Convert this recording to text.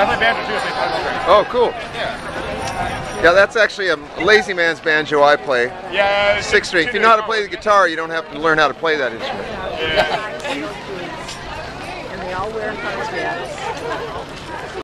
I play banjo too, so I play. Oh, cool. Yeah. Yeah, that's actually a lazy man's banjo I play. Yeah. 6-string. If you know how to play the guitar, you don't have to learn how to play that instrument. Yeah. And they all wear hard hats.